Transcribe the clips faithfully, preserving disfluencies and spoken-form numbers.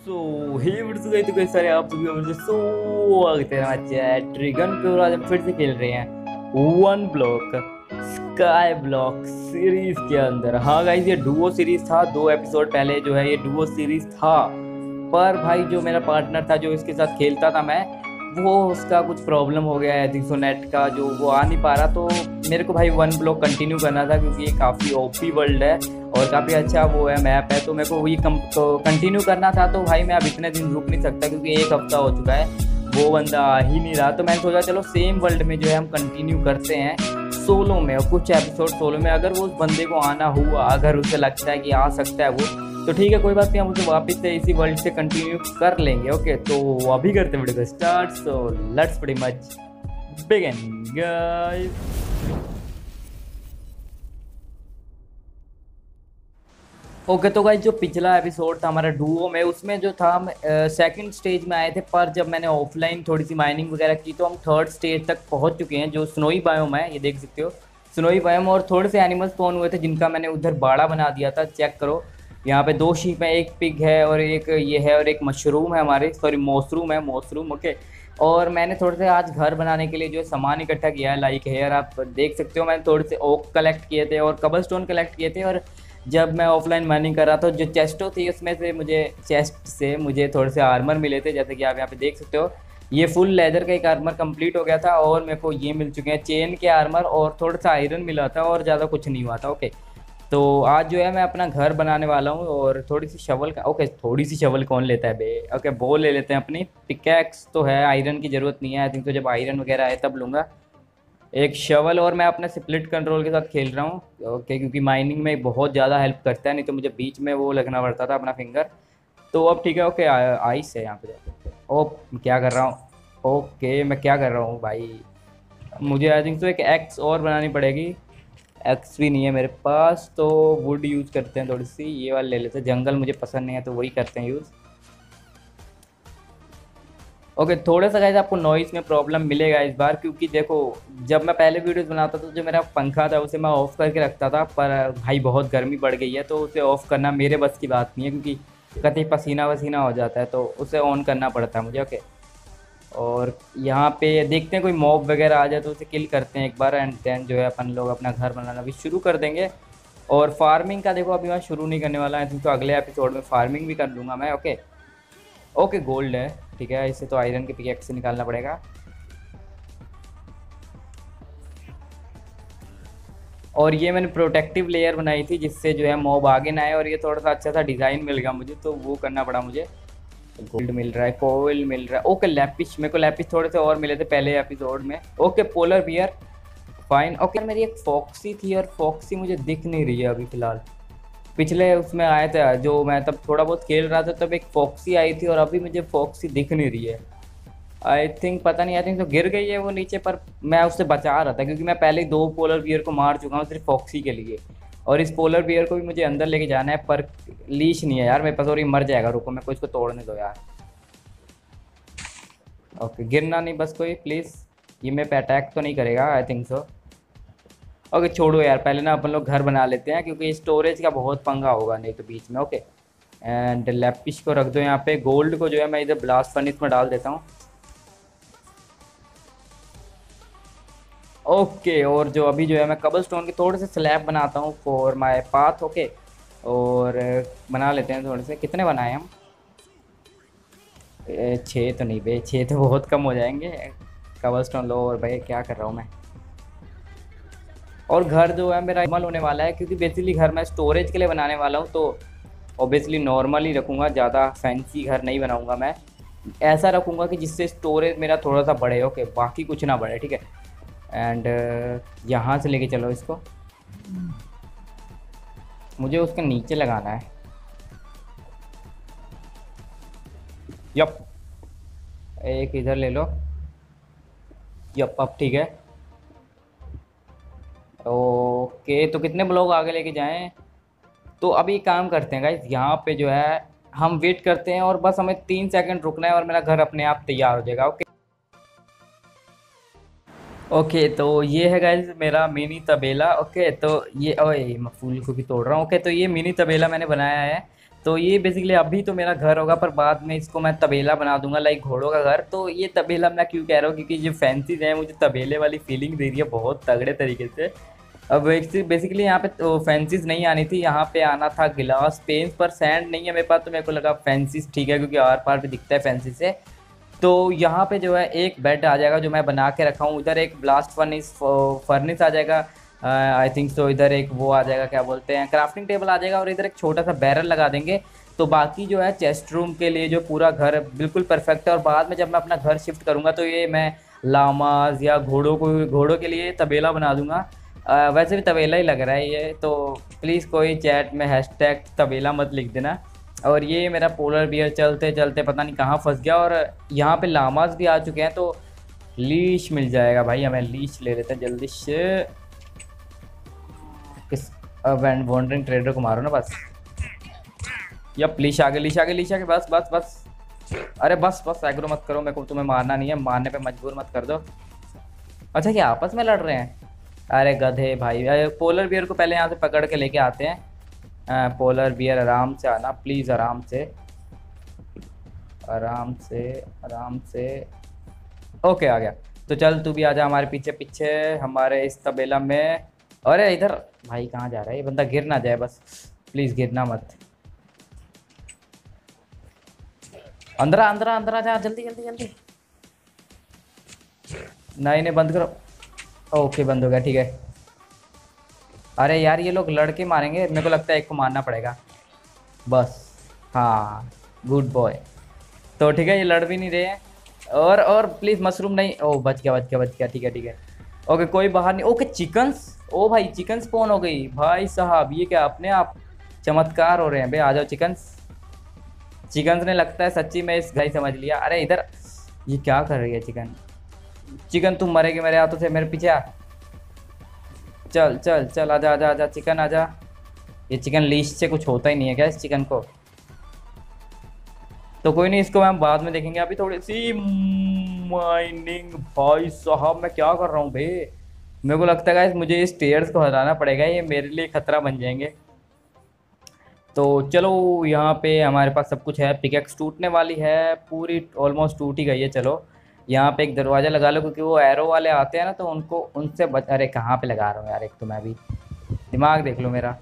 सो hey what's गई तो कैसे सारे आप सभी मुझे स्वागत है हमारे चैट ट्रिगन पे। और आज हम फिर से खेल रहे हैं one block sky block series के अंदर। हाँ गाइस, ये डुओ सीरीज था। दो एपिसोड पहले जो है ये डुओ सीरीज था, पर भाई जो मेरा पार्टनर था जो इसके साथ खेलता था मैं, वो उसका कुछ प्रॉब्लम हो गया है थिंक सो नेट का, जो वो आ नहीं पा रहा। तो मेरे को भाई वन ब्लॉक कंटिन्यू करना था क्योंकि ये काफ़ी ओपी वर्ल्ड है और काफ़ी अच्छा वो है मैप है, तो मेरे को वही कंटिन्यू करना था। तो भाई मैं अब इतने दिन रुक नहीं सकता क्योंकि एक हफ्ता हो चुका है, वो बंदा आ ही नहीं रहा। तो मैंने सोचा चलो सेम वर्ल्ड में जो है हम कंटिन्यू करते हैं सोलो में, और कुछ एपिसोड सोलो में। अगर वो उस बंदे को आना हुआ, अगर उसे लगता है कि आ सकता है वो, तो ठीक है, कोई बात नहीं, हम उसे वापस से इसी वर्ल्ड से कंटिन्यू कर लेंगे। ओके, तो अभी करते हैं वीडियो को start. So let's pretty much begin guys. Okay तो गाइस, जो पिछला एपिसोड था हमारा डुओ में, उसमें जो था हम सेकंड स्टेज में आए थे, पर जब मैंने ऑफलाइन थोड़ी सी माइनिंग वगैरह की तो हम थर्ड स्टेज तक पहुंच चुके हैं, जो स्नोई बायोम है, ये देख सकते हो स्नोई बायोम। और थोड़े से एनिमल्स स्पॉन हुए थे जिनका मैंने उधर बाड़ा बना दिया था, चेक करो। यहाँ पे दो शीप है, एक पिग है और एक ये है और एक मशरूम है हमारे, सॉरी मशरूम है, मशरूम। ओके, और मैंने थोड़े से आज घर बनाने के लिए जो है सामान इकट्ठा किया है, लाइक हेयर आप देख सकते हो। मैंने थोड़े से ओक कलेक्ट किए थे और कबल स्टोन कलेक्ट किए थे। और जब मैं ऑफलाइन माइनिंग कर रहा था, जो चेस्टो थी उसमें से मुझे चेस्ट से मुझे थोड़े से आर्मर मिले थे, जैसे कि आप यहाँ पे देख सकते हो। ये फुल लेदर का एक आर्मर कंप्लीट हो गया था और मेरे को ये मिल चुके हैं चेन के आर्मर और थोड़ा सा आयरन मिला था और ज़्यादा कुछ नहीं हुआ था। ओके, तो आज जो है मैं अपना घर बनाने वाला हूँ और थोड़ी सी शवल का, ओके थोड़ी सी शवल कौन लेता है बे। ओके, बो ले लेते हैं अपनी। पिकैक्स तो है, आयरन की ज़रूरत नहीं है आई थिंक, तो जब आयरन वगैरह आए तब लूँगा एक शवल। और मैं अपने स्प्लिट कंट्रोल के साथ खेल रहा हूँ ओके, क्योंकि माइनिंग में बहुत ज़्यादा हेल्प करता है, नहीं तो मुझे बीच में वो लगना पड़ता था अपना फिंगर। तो अब ठीक है। ओके, आइस है यहाँ पे। ओ क्या कर रहा हूँ, ओके मैं क्या कर रहा हूँ भाई, मुझे आई थिंक तो एक एक्स और बनानी पड़ेगी। एक्स भी नहीं है मेरे पास, तो वुड यूज़ करते हैं थोड़ी सी, ये वाले ले लेते हैं। जंगल मुझे पसंद नहीं है तो वही करते हैं यूज़। ओके okay, थोड़ा सा गाइस आपको नॉइस में प्रॉब्लम मिलेगा इस बार, क्योंकि देखो जब मैं पहले वीडियोस बनाता था, जो मेरा पंखा था उसे मैं ऑफ़ करके रखता था, पर भाई बहुत गर्मी बढ़ गई है तो उसे ऑफ़ करना मेरे बस की बात नहीं है, क्योंकि कतई पसीना वसीना हो जाता है तो उसे ऑन करना पड़ता है मुझे। ओके, और यहाँ पे देखते हैं कोई मॉब वगैरह आ जाए तो उसे किल करते हैं एक बार, एंड देन जो है अपन लोग अपना घर बनाना भी शुरू कर देंगे। और फार्मिंग का देखो अभी मैं शुरू नहीं करने वाला है, तो अगले एपिसोड में फार्मिंग भी कर लूँगा मैं। ओके ओके, गोल्ड है ठीक है, इसे तो आयरन के पिकेक्स से निकालना पड़ेगा। और ये मैंने प्रोटेक्टिव लेयर बनाई थी जिससे जो है मॉब आगे ना आए, और ये थोड़ा सा अच्छा सा डिज़ाइन मिल गया मुझे, तो वो करना पड़ा मुझे। गोल्ड मिल रहा है, कोयल मिल रहा है। ओके लैपिस, मेरे को लैपिस थोड़े से और मिले थे पहले एपिसोड में। Okay polar bear fine. Okay मेरी एक फॉक्सी थी और फॉक्सी मुझे दिख नहीं रही है अभी फ़िलहाल। पिछले उसमें आया था जो मैं तब थोड़ा बहुत खेल रहा था, तब एक फॉक्सी आई थी और अभी मुझे फॉक्सी दिख नहीं रही है। आई थिंक पता नहीं, आई थिंक तो गिर गई है वो नीचे, पर मैं उससे बचा रहा था क्योंकि मैं पहले ही दो पोलर बियर को मार चुका हूँ सिर्फ फॉक्सी के लिए। और इस पोलर बियर को भी मुझे अंदर लेके जाना है, पर लीश नहीं है यार मेरे पास और ये मर जाएगा। रुको मेरे को इसको तोड़ने दो यार। ओके गिरना नहीं बस कोई प्लीज़, ये मेरे पे अटैक तो नहीं करेगा आई थिंक सो। ओके छोड़ो यार, पहले ना अपन लोग घर बना लेते हैं क्योंकि स्टोरेज का बहुत पंगा होगा नहीं तो बीच में। ओके एंड लैपिस को रख दो यहाँ पे, गोल्ड को जो है मैं इधर ब्लास्ट फर्नेस में डाल देता हूँ। ओके और जो अभी जो है मैं कबल स्टोन के थोड़े से स्लैब बनाता हूँ फॉर माय पाथ। ओके और बना लेते हैं थोड़े से, कितने बनाए हम, ए, छः तो नहीं भाई, छः तो बहुत कम हो जाएंगे। कबल स्टोन लो, और भाई क्या कर रहा हूँ मैं। और घर जो है मेरा नॉर्मल होने वाला है क्योंकि बेसिकली घर मैं स्टोरेज के लिए बनाने वाला हूँ, तो ऑब्वियसली नॉर्मल ही रखूँगा, ज़्यादा फैंसी घर नहीं बनाऊँगा मैं। ऐसा रखूँगा कि जिससे स्टोरेज मेरा थोड़ा सा बढ़े। ओके बाकी कुछ ना बढ़े ठीक है। एंड यहाँ से लेके चलो इसको, मुझे उसके नीचे लगाना है। यप एक इधर ले लो, यप अब ठीक है। ओके तो कितने ब्लॉक आगे लेके जाएं, तो अभी काम करते हैं गाइस, यहाँ पे जो है हम वेट करते हैं और बस हमें तीन सेकंड रुकना है और मेरा घर अपने आप तैयार हो जाएगा। ओके ओके तो ये है गाइस मेरा मिनी तबेला। ओके तो ये, ओए मैं फूल को भी तोड़ रहा हूँ। ओके तो ये मिनी तबेला मैंने बनाया है तो ये बेसिकली अभी तो मेरा घर होगा, पर बाद में इसको मैं तबेला बना दूंगा, लाइक घोड़ों का घर। तो ये तबेला मैं क्यों कह रहा हूँ, क्योंकि जो फैंसीज है मुझे तबेले वाली फीलिंग दे रही है बहुत तगड़े तरीके से। अब बेसिकली यहाँ पे तो फैंसीज नहीं आनी थी, यहाँ पे आना था गिलास पेंस, पर सैंड नहीं है मेरे पास, तो मेरे को लगा फैंसीज ठीक है, क्योंकि आर पार भी दिखता है फैंसी से। तो यहाँ पे जो है एक बेड आ जाएगा जो मैं बना के रखा हूँ, उधर एक ब्लास्ट फर्निस फर्निस आ जाएगा, आई थिंक सो। इधर एक वो आ जाएगा, क्या बोलते हैं, क्राफ्टिंग टेबल आ जाएगा, और इधर एक छोटा सा बैरल लगा देंगे। तो बाकी जो है चेस्ट रूम के लिए जो पूरा घर बिल्कुल परफेक्ट है। और बाद में जब मैं अपना घर शिफ्ट करूँगा तो ये मैं लामाज या घोड़ों को घोड़ों के लिए तबेला बना दूंगा। अ, वैसे भी तबेला ही लग रहा है ये, तो प्लीज़ कोई चैट में हैशटैग तबेला मत लिख देना। और ये मेरा पोलर बियर चलते चलते पता नहीं कहाँ फंस गया, और यहाँ पे लामाज भी आ चुके हैं, तो लीश मिल जाएगा भाई हमें। लीश ले लेते हैं जल्दी से। किस वॉन्डरिंग ट्रेडर को मारो ना बस। यप, लीश आगे, लीश आगे, लीश आगे, बस बस बस। अरे बस बस, एग्रो मत करो, मेरे को तुम्हें मारना नहीं है, मारने पे मजबूर मत कर दो। अच्छा, ये आपस में लड़ रहे हैं? अरे गधे भाई। अरे पोलर बियर को पहले यहाँ से पकड़ के लेके आते हैं। आ, पोलर बियर आराम से आना प्लीज़, आराम से आराम से आराम से। ओके, आ गया। तो चल तू भी आ जा हमारे पीछे पीछे, हमारे इस तबेला में। अरे इधर भाई, कहाँ जा रहा है ये बंदा? गिर ना जाए बस, प्लीज़ गिरना मत। अंदर आ, अंदर आ, अंदर आ जा, जल्दी जल्दी जल्दी। नहीं नहीं, बंद करो। ओके, बंद हो गया, ठीक है। अरे यार, ये लोग लड़के मारेंगे, मेरे को लगता है एक को मारना पड़ेगा बस। हाँ, गुड बॉय। तो ठीक है, ये लड़ भी नहीं रहे हैं। और और प्लीज़ मशरूम नहीं। ओ, बच गया बच गया बच गया, ठीक है ठीक है। ओके, कोई बाहर नहीं। Okay, chickens. ओ भाई, चिकन स्पॉन हो गई भाई साहब, ये क्या अपने आप चमत्कार हो रहे हैं भाई। आ जाओ चिकन्स। चिकन्स ने लगता है सच्ची में इस घाई समझ लिया। अरे इधर, ये क्या कर रही है चिकन? चिकन तुम मरेगी मेरे हाथों से, मेरे पीछे आ। चल चल चल, आजा आजा आजा चिकन आजा। ये चिकन लीश से कुछ होता ही नहीं है क्या इस चिकन को? तो कोई नहीं, इसको हम बाद में देखेंगे। अभी थोड़ी सी माइनिंग। भाई साहब, मैं क्या कर रहा हूँ भाई? मेरे को लगता है गाइस मुझे इस स्टेयर्स को हटाना पड़ेगा, ये मेरे लिए खतरा बन जाएंगे। तो चलो, यहाँ पे हमारे पास सब कुछ है। पिकेक्स टूटने वाली है पूरी, ऑलमोस्ट टूट ही गई है। चलो, यहाँ पे एक दरवाज़ा लगा लो, क्योंकि वो एरो वाले आते हैं ना, तो उनको उनसे बच। अरे कहाँ पे लगा रहा हूँ यार, एक तो मैं भी दिमाग देख लो मेरा।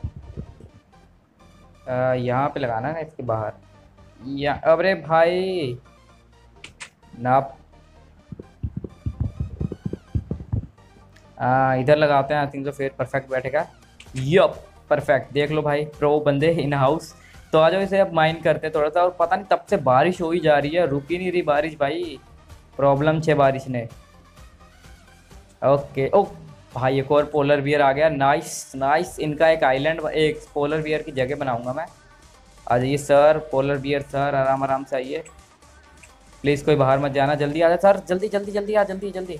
आ, यहाँ पे लगाना है ना, इसके बाहर। या अरे भाई ना, आ, इधर लगाते हैं, आई थिंक तो फिर परफेक्ट बैठेगा। Yup, perfect. देख लो भाई, प्रो बंदे इन हाउस। तो आ जाओ, इसे अब माइन करते हैं थोड़ा सा। और पता नहीं तब से बारिश हो ही जा रही है, रुक ही नहीं रही बारिश भाई। प्रॉब्लम छे बारिश ने। ओके। ओ भाई, एक और पोलर बियर आ गया। Nice nice. इनका एक आइलैंड, एक पोलर बियर की जगह बनाऊंगा मैं। आ जाइए सर, पोलर बियर सर, आराम आराम से आइए। प्लीज़ कोई बाहर मत जाना, जल्दी आ जा सर, जल्दी जल्दी जल्दी आ, जल्दी जल्दी।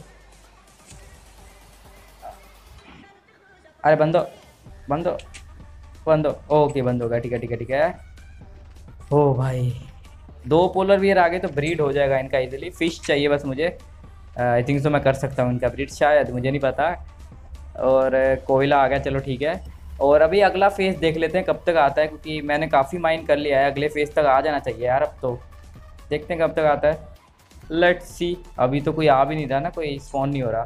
अरे बंदो बंदो बंदो। ओके, बंद हो गया, ठीक है ठीक है ठीक है। ओ भाई, दो पोलर बियर आ गए तो ब्रीड हो जाएगा इनका इजीली। फिश चाहिए बस मुझे। आई थिंक सो मैं कर सकता हूँ इनका ब्रीड, शायद, मुझे नहीं पता। और uh, कोयला आ गया, चलो ठीक है। और अभी अगला फेज़ देख लेते हैं कब तक आता है, क्योंकि मैंने काफ़ी माइन कर लिया है। अगले फेज़ तक आ जाना चाहिए यार अब तो। देखते हैं कब तक आता है। Let's see. अभी तो कोई आ भी नहीं रहा ना, कोई स्पॉन नहीं हो रहा।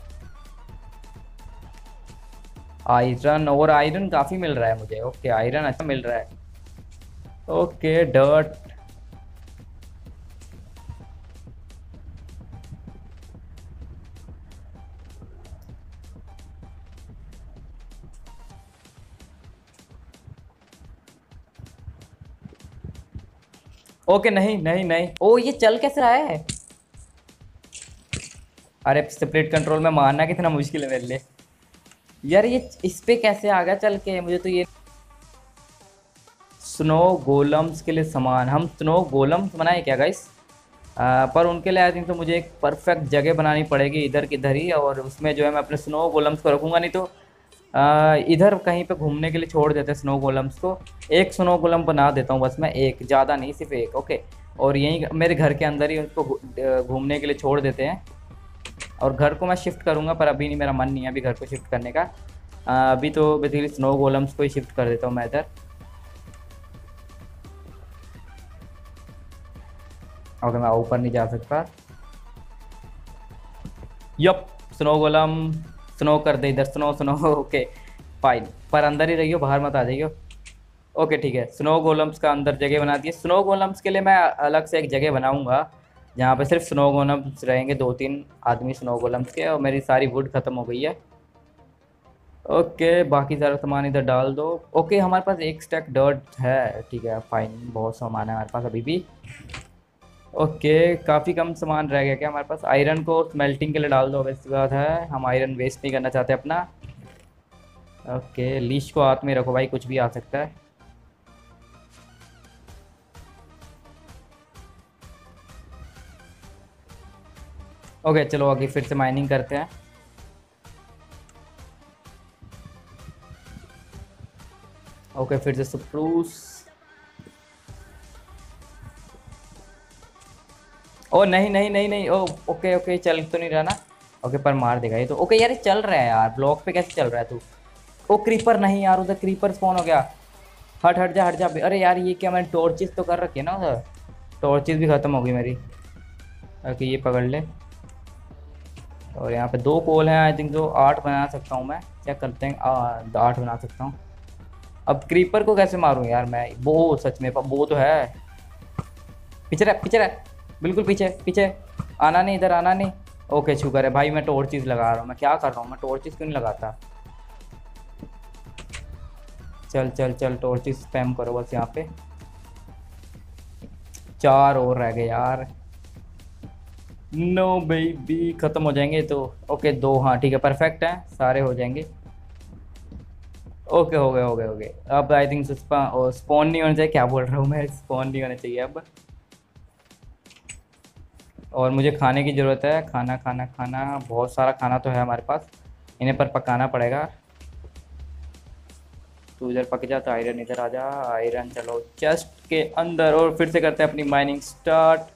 आयरन, और आयरन काफ़ी मिल रहा है मुझे। ओके, आयरन अच्छा मिल रहा है। Okay, dirt. ओके, नहीं नहीं नहीं। ओ, ये चल कैसे रहा है? अरे स्प्लिट कंट्रोल में मारना कितना मुश्किल है मेरे लिए यार। ये इस पे कैसे आ गया चल के? मुझे तो ये स्नो गोलम्स के लिए सामान, हम स्नो गोलम्स बनाए क्या गाइस? पर उनके लिए आई थिंक तो मुझे एक परफेक्ट जगह बनानी पड़ेगी इधर किधर ही, और उसमें जो है मैं अपने स्नो गोलम्स को रखूँगा। नहीं तो आ, इधर कहीं पे घूमने के लिए छोड़ देते हैं स्नो गोलम्स को। एक स्नो गोलम बना देता हूँ बस मैं, एक, ज़्यादा नहीं, सिर्फ एक। ओके, और यहीं मेरे घर के अंदर ही उसको घूमने के लिए छोड़ देते हैं। और घर को मैं शिफ्ट करूँगा, पर अभी नहीं, मेरा मन नहीं है अभी घर को शिफ्ट करने का। आ, अभी तो बेसिकली स्नो गोलम्स को ही शिफ्ट कर देता हूँ मैं इधर। ओके मैं ऊपर नहीं जा सकता। यप, स्नो गोलम, स्नो कर दे इधर, स्नो स्नो ओके फाइन, पर अंदर ही रहियो, बाहर मत आ जाइयो। ओके ठीक है, स्नो गोलम्स का अंदर जगह बना दी है। स्नो गोलम्स के लिए मैं अलग से एक जगह बनाऊंगा जहाँ पे सिर्फ स्नो गोलम्स रहेंगे, दो तीन आदमी स्नो गोलम्स के। और मेरी सारी वुड खत्म हो गई है। ओके बाकी सारा सामान इधर डाल दो। ओके हमारे पास एक स्टैक डर्ट है, ठीक है फाइन, बहुत सामान है हमारे पास अभी भी। ओके काफ़ी कम सामान रह गया क्या हमारे पास? आयरन को स्मेल्टिंग के लिए डाल दो, वैसी बात है, हम आयरन वेस्ट नहीं करना चाहते अपना। ओके लीश को हाथ में रखो भाई, कुछ भी आ सकता है। ओके चलो आगे फिर से माइनिंग करते हैं। ओके फिर से स्प्रूस। ओ नहीं नहीं नहीं नहीं, ओ ओके ओके चल तो नहीं रहा ना। ओके पर मार देगा ये तो। ओके यार ये चल रहा है यार, ब्लॉक पे कैसे चल रहा है तू? ओ क्रीपर नहीं यार, उधर क्रीपर स्पॉन हो गया। हट हट जा हट जा। अरे यार ये क्या, मैंने टॉर्चेस तो कर रखी है ना उधर, टॉर्चेस भी खत्म हो गई मेरी। ओके ये पकड़ ले। और यहाँ पे दो कोल हैं, आई थिंक जो आठ बना सकता हूँ मैं, चेक करते हैं। आ, आठ बना सकता हूँ। अब क्रीपर को कैसे मारूँ यार मैं? वो सच में वो तो है, पीछे रह पीछे रह, बिल्कुल पीछे पीछे, आना नहीं इधर, आना नहीं। ओके शुक्र है भाई, मैं टॉर्चेस लगा रहा हूँ। मैं क्या कर रहा हूँ, मैं टॉर्चेस क्यों नहीं लगाता? चल चल चल टॉर्चेस स्पैम करो बस यहाँ पे। चार और रह गए यार। नो बेबी खत्म हो जाएंगे तो। ओके दो, हाँ ठीक है परफेक्ट है, सारे हो जाएंगे। ओके हो गए हो गए हो गए। अब आई थिंक स्पॉन नहीं होना चाहिए, क्या बोल रहा हूँ मैं, स्पॉन नहीं होना चाहिए अब। और मुझे खाने की ज़रूरत है, खाना खाना खाना, बहुत सारा खाना तो है हमारे पास, इन्हें पर पकाना पड़ेगा। तू इधर पक जा तो आयरन इधर आ जा। आयरन चलो चेस्ट के अंदर, और फिर से करते हैं अपनी माइनिंग स्टार्ट।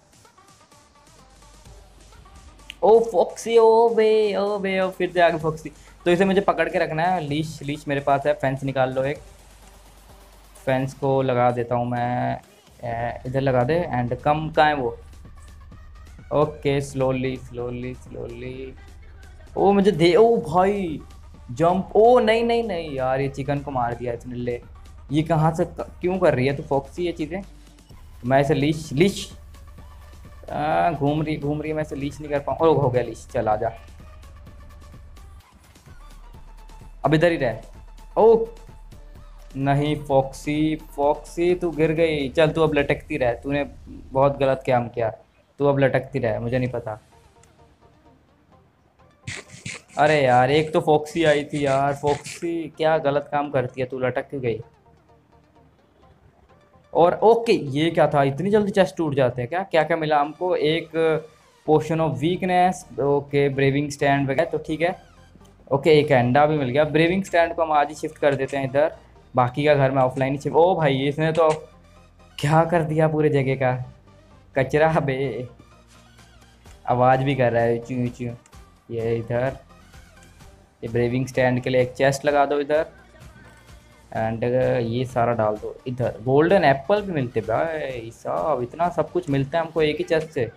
ओ फॉक्सी, ओ बे ओ बे ओ, फिर से आगे फॉक्सी। तो इसे मुझे पकड़ के रखना है। लीश लीश मेरे पास है, फेंस निकाल लो एक। फेंस को लगा देता हूँ मैं, ए, इधर लगा दे। एंड कम कहाँ है वो? Okay slowly slowly slowly. ओ मुझे दे, ओ भाई जंप। ओ नहीं नहीं नहीं यार, ये चिकन को मार दिया इसने ले। ये कहाँ से क्यों कर रही है तू फॉक्सी ये चीज़ें? मैं इसे लीश लीश आ, घूम रही घूम रही है, मैं इसे लीच नहीं कर पाऊँ। ओ हो गया लीच, चल आ जा। अब इधर ही रह। ओ नहीं फॉक्सी, फॉक्सी तू गिर गई, चल तू अब लटकती रह, तूने बहुत गलत काम किया। तू अब लटकती रह, मुझे नहीं पता। अरे यार एक तो फॉक्सी आई थी यार, फॉक्सी क्या गलत काम करती है, तू लटक क्यों गई? और ओके ये क्या था, इतनी जल्दी चेस्ट टूट जाते हैं क्या? क्या क्या मिला हमको? एक potion of weakness, okay brewing stand वगैरह तो ठीक है। ओके एक अंडा भी मिल गया। ब्रेविंग स्टैंड को हम आज ही शिफ्ट कर देते हैं इधर, बाकी का घर में ऑफलाइन ही शिफ्ट। ओ भाई इसने तो क्या कर दिया पूरे जगह का, कचरा बे। आवाज़ भी कर रहा है चू चू। ये इधर, ये ब्रेविंग स्टैंड के लिए एक चेस्ट लगा दो इधर। एंड ये सारा डाल दो इधर। गोल्डन एप्पल भी मिलते भाई साहब, इतना सब कुछ मिलता है हमको एक ही चेस्ट से।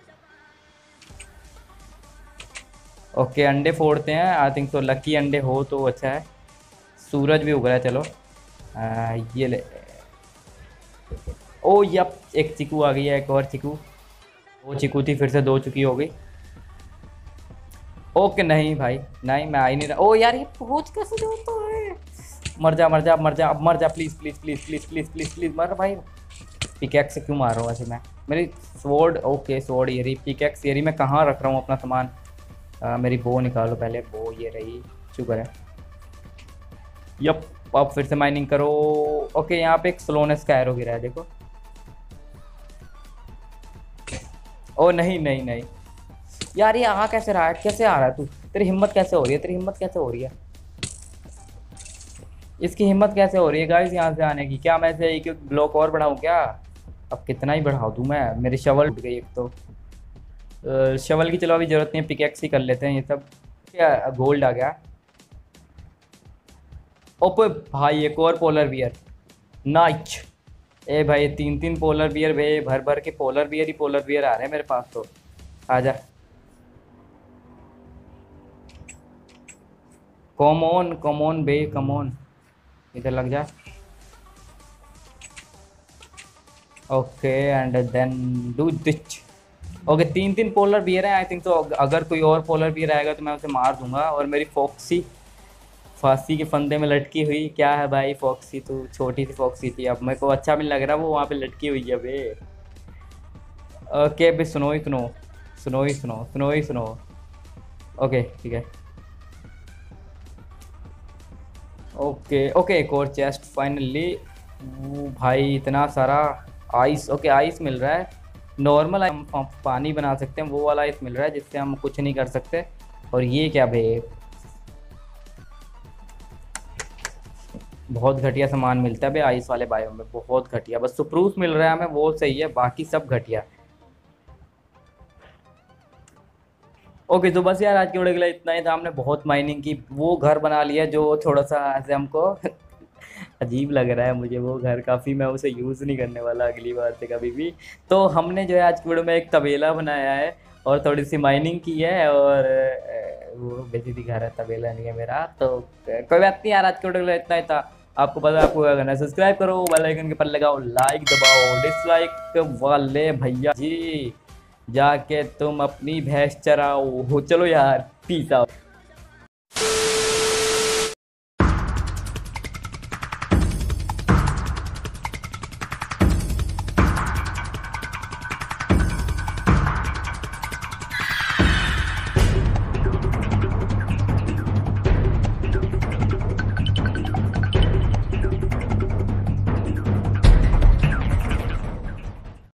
ओके अंडे फोड़ते हैं, आई थिंक तो लकी अंडे हो तो अच्छा है। सूरज भी उग रहा है, चलो आ, ये ले। ओ यप एक चिकू आ गई है, एक और चिकू। वो चिकू थी फिर से दो चुकी हो गई। ओके नहीं भाई नहीं, मैं आ ही नहीं रहा। ओ यार ये पहुंच कैसे जाता है? मर जा मर जा मर जा, अब मर जा please please please please please please please मर भाई। पिकैक्स से क्यों मार रहा हूँ वैसे मैं? मेरी स्वॉर्ड, ओके स्वॉर्ड ये रही। पिकैक्स ये रही, मैं कहाँ रख रहा हूँ अपना सामान? आ, मेरी बो निकालो पहले, बो ये रही, शुक्र है। यप अब फिर से माइनिंग करो। ओके यहाँ पे एक स्लोनेस का एरो गिरा है देखो। ओ नहीं नहीं नहीं यार, ये आ कैसे रहा है, कैसे आ रहा है तू? तेरी हिम्मत कैसे हो रही है, तेरी हिम्मत कैसे हो रही है? इसकी हिम्मत कैसे हो रही है गाइस यहाँ से आने की? क्या मैं इसे एक एक ब्लॉक और बढ़ाऊँ क्या? अब कितना ही बढ़ा दूँ मैं? मेरी शवल टूट गई एक तो। अ, शवल की चलो अभी ज़रूरत नहीं है, पिकैक्स ही कर लेते हैं ये सब। क्या गोल्ड आ गया? ओपे भाई एक और पोलर बियर, नाइच। ए भाई तीन तीन पोलर बियर बे, भर भर के पोलर बियर ही पोलर बियर आ रहे हैं मेरे पास तो। आजा। कॉमोन कॉमोन बे कमोन, इधर लग जा। Okay and then do ditch. Okay तीन तीन पोलर बियर हैं आई थिंक, तो अगर कोई और पोलर बियर आएगा तो मैं उसे मार दूंगा। और मेरी फॉक्सी फांसी के फंदे में लटकी हुई, क्या है भाई फॉक्सी, तो छोटी सी फॉक्सी थी, अब मेरे को अच्छा भी लग रहा है वो वहाँ पे लटकी हुई है बे। ओके बे, सुनो ही सुनो, सुनो ही सुनो, सुनो ही सुनो। ओके ठीक है। ओके ओके, एक और चेस्ट फाइनली। भाई इतना सारा आइस। ओके आइस मिल रहा है, नॉर्मल हम पानी बना सकते हैं, वो वाला आइस मिल रहा है जिससे हम कुछ नहीं कर सकते। और ये क्या बे, बहुत घटिया सामान मिलता है बे आइस वाले बायोम में, बहुत घटिया। बस सुप्रूस मिल रहा है हमें, वो सही है, बाकी सब घटिया। ओके तो बस यार आज के वीडियो के लिए इतना ही था। हमने बहुत माइनिंग की, वो घर बना लिया जो थोड़ा सा ऐसे हमको अजीब लग रहा है मुझे वो घर काफ़ी, मैं उसे यूज़ नहीं करने वाला अगली बार से कभी भी। तो हमने जो है आज की वीडियो में एक तबेला बनाया है और थोड़ी सी माइनिंग की है, और अ, वो बेसिकली घर है, तबेला नहीं है मेरा। तो अ, कोई बात नहीं यार, आज के वीडियो के लिए इतना ही था। आपको पता है आपको क्या करना है, सब्सक्राइब करो, बेल आइकन के पर लगाओ, लाइक दबाओ, डिसलाइक वाले भैया जी जाके तुम अपनी भैंस चराओ। चलो यार, पीस आउट।